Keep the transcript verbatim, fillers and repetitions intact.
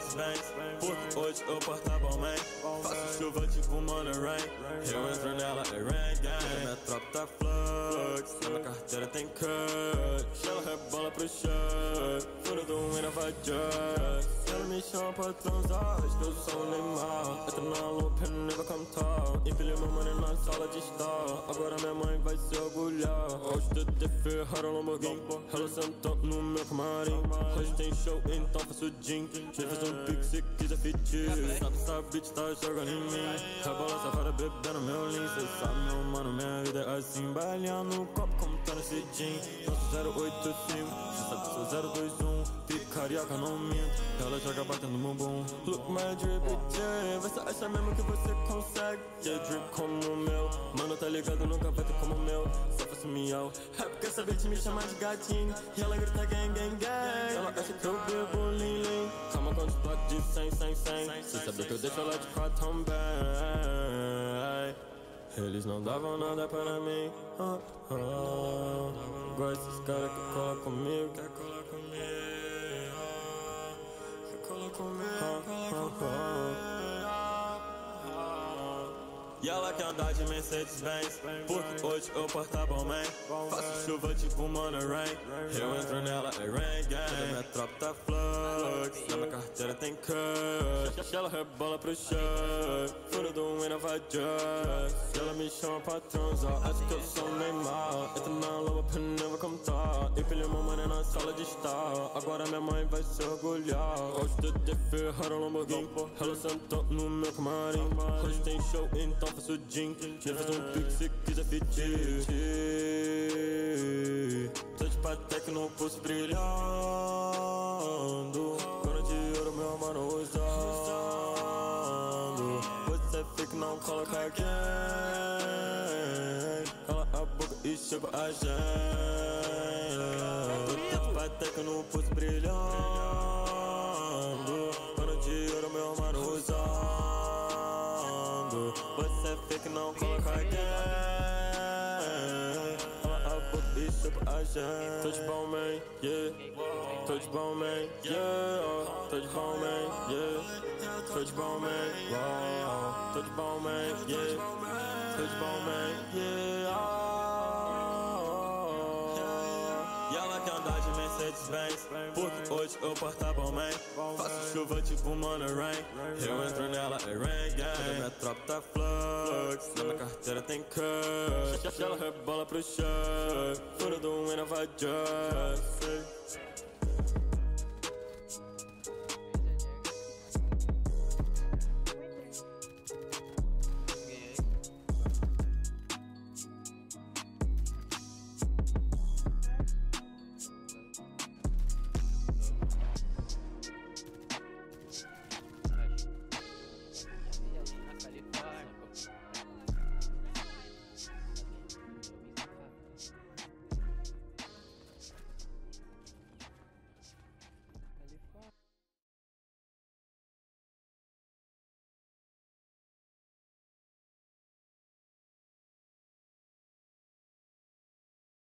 Mercedes-Benz, porque hoje eu portava o man. Faço chuva tipo Money Rain, eu entro nela e rain gang. Minha tropa tá flux, na minha carteira tem cut. Ela rebola pro shirt, fora do winner vai just. Ela me chama pra transar, acho que eu sou um Neymar. Entro na loop and never come tall. Empilhei meu money na sala de estar, agora minha mãe vai se orgulhar. Hoje de ter Ferrari Lamborghini, ela sentou no meu camarim. Hoje tem show, então faço gin. Já fiz um pique se quiser fetir. Sabe, essa bitch tá jogando em mim. Rebola safada bebendo meu lean. Cê sabe, meu mano, minha vida é assim. Bailinha no copo como tá nesse gin. Nosso zero oito cinco, cê sabe, sou zero dois um. Pique carioca, não minto, ela joga batendo no bumbum. Look my drip, yeah. Você acha mesmo que você consegue? Yeah, drip como o meu. Mano, tá ligado, nunca vai ter como o meu. Só faço miau. É porque essa bitch me chama de gatinho e ela grita gang, gang, gang. Ela acha que eu bebo lean, lean. Calma quando explode de cem, cem, cem. Cê sabe que eu deixo ela de quatro também. Eles não davam nada para mim. Oh, oh. Gosto desses caras que colam comigo. Quer colar comigo? Quer colar comigo? Oh, oh, oh. E ela quer andar de Mercedes-Benz, porque hoje eu portava o man. Faço chuva tipo Money Rain, eu entro nela e rain gang. Minha tropa tá flux, na minha carteira tem cut. Ela rebola pro shirt, fora do winner vai just. Ela me chama pra transar, acho que eu sou um Neymar. Entro na lua pra never come tá. Empilhei meu money na sala de estar, agora minha mãe vai se orgulhar. Hoje de ter Ferrari Lamborghini, ela sentou no meu camarim. Hoje tem show, então faço gin. Já fiz um pique se quiser fetir. Tô de patek no pulso brilhando, coroa de ouro meu mano usando. Você fica não coloca alguém. Cala a boca e chega a gente. Tô de patek no pulso brilhando, coroa de ouro meu mano usando. Você fica não coloca alguém. Cala a boca e chupa a gente. Tô de bom, man, yeah. Tô de bom, man, yeah. Tô de bom, man, yeah. Tô de bom, man, wow. Tô de bom, man, yeah. Tô de bom, man, yeah. E ela quer andar de Mercedes-Benz, porque hoje eu portava o man. Faço chuva tipo Money Rain, eu entro nela e rain gang. Minha tropa tá flux, na minha carteira tem cut. Ela rebola pro shirt, fora do winner vai just.